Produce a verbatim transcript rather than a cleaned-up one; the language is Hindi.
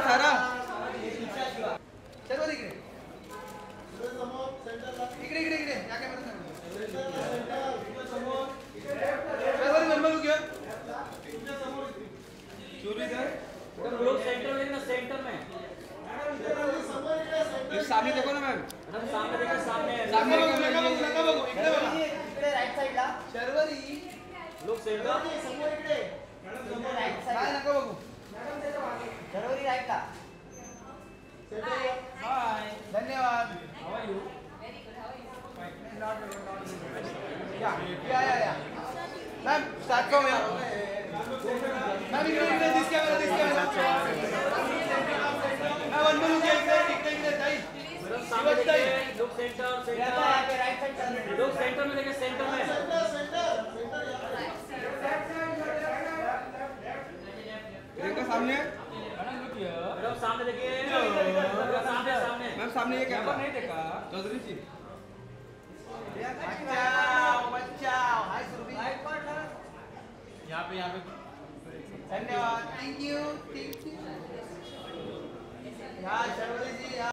सारा सर्व इकडे इकडे इकडे इकडे या कॅमेरा समोर सर्व नंबर घ्या चोरी इधर लोग सेंटर में ना सेंटर में ये सामने देखो ना मैम मैडम सामने देखो सामने सामने बघू नका बघू नका बघू इकडे बघा इकडे राइट साइडला शर्वरी लोग सेंटर समोर इकडे समोर राइट काय साइड नका बघू शर्वरी राइटला हाय धन्यवाद हाउ आर यू या या या या मैम स्टार्ट करो यार मैम इकडे इकडे दिस कॅमेरा दिस कॅमेरा मैं वन मिनट के इकडे इकडे इकडे ताई मैडम सामने देखिए लोग सेंटर सेंटर यहाँ पे राइट साइड चल रहे लोग सेंटर में देखिए सेंटर में प्रियंका सामने मैडम सामने देखिए सामने सामने मैम सामने ये कैमरा नहीं देखा चौधरी जी बचाओ बचाओ हाय सुरभि यहाँ पे यहाँ पे धन्यवाद थैंक यू थैंक यू यहाँ शर्वरी जी